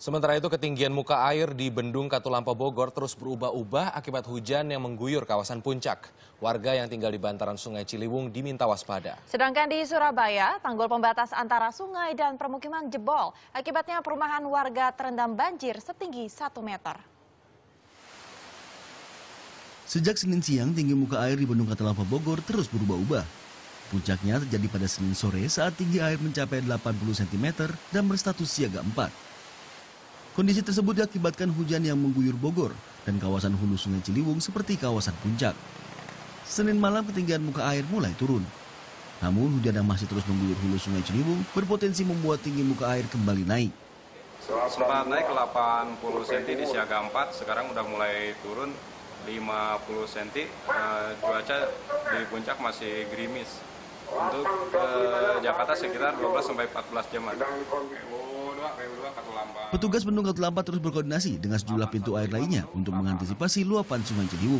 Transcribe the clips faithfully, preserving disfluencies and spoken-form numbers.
Sementara itu ketinggian muka air di Bendung Katulampa Bogor terus berubah-ubah akibat hujan yang mengguyur kawasan puncak. Warga yang tinggal di bantaran Sungai Ciliwung diminta waspada. Sedangkan di Surabaya, tanggul pembatas antara sungai dan permukiman jebol. Akibatnya perumahan warga terendam banjir setinggi satu meter. Sejak Senin siang, tinggi muka air di Bendung Katulampa Bogor terus berubah-ubah. Puncaknya terjadi pada Senin sore saat tinggi air mencapai delapan puluh sentimeter dan berstatus siaga empat. Kondisi tersebut diakibatkan hujan yang mengguyur Bogor dan kawasan hulu Sungai Ciliwung seperti kawasan puncak. Senin malam ketinggian muka air mulai turun. Namun hujan yang masih terus mengguyur hulu Sungai Ciliwung berpotensi membuat tinggi muka air kembali naik. Sempat naik ke delapan puluh sentimeter di siaga empat, sekarang udah mulai turun lima puluh sentimeter. Nah, cuaca di puncak masih gerimis. Untuk ke Jakarta sekitar dua belas sampai empat belas jam. Petugas Bendung Katulampa terus berkoordinasi dengan sejumlah pintu air lainnya untuk mengantisipasi luapan Sungai Ciliwung.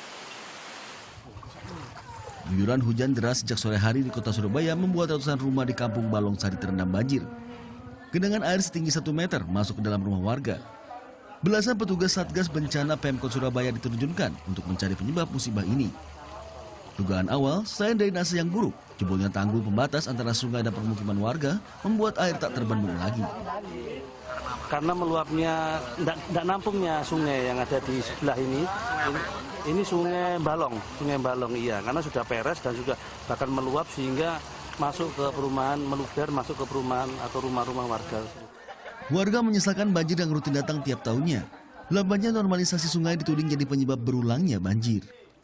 Guyuran hujan deras sejak sore hari di kota Surabaya membuat ratusan rumah di Kampung Balongsari terendam banjir. Genangan air setinggi satu meter masuk ke dalam rumah warga. Belasan petugas Satgas Bencana Pemkot Surabaya diterjunkan untuk mencari penyebab musibah ini. Dugaan awal, selain drainase yang buruk, jebolnya tanggul pembatas antara sungai dan permukiman warga membuat air tak terbendung lagi. Karena meluapnya, tidak nampungnya sungai yang ada di sebelah ini, ini, ini sungai Balong, sungai Balong iya, karena sudah peres dan juga bahkan meluap sehingga masuk ke perumahan, meluber masuk ke perumahan atau rumah-rumah warga. Warga menyesalkan banjir yang rutin datang tiap tahunnya. Lambatnya normalisasi sungai dituding jadi penyebab berulangnya banjir.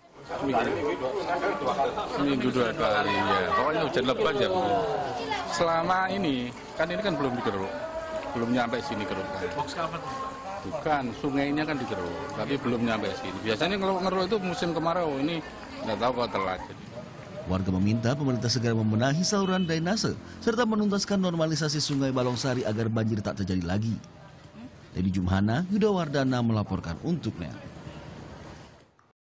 Seminggu dua kali ya, pokoknya hujan lebat ya. Selama ini, kan ini kan belum digeruk, belum nyampe sini keruk. Bukan, sungainya kan digeruk, tapi belum nyampe sini. Biasanya kalau ngeruk itu musim kemarau, ini nggak tahu kalau telat. Warga meminta pemerintah segera membenahi saluran drainase serta menuntaskan normalisasi Sungai Balongsari agar banjir tak terjadi lagi. Dedi Jumhana, Yudha Wardana melaporkan untuk N E T.